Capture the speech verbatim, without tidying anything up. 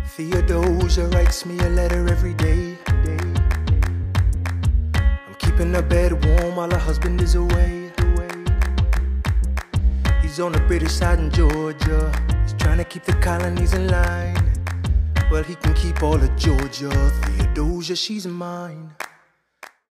Theodosia writes me a letter every day. I'm keeping her bed warm while her husband is away. He's on the British side in Georgia. He's trying to keep the colonies in line. Well, he can keep all of Georgia. Theodosia, she's mine.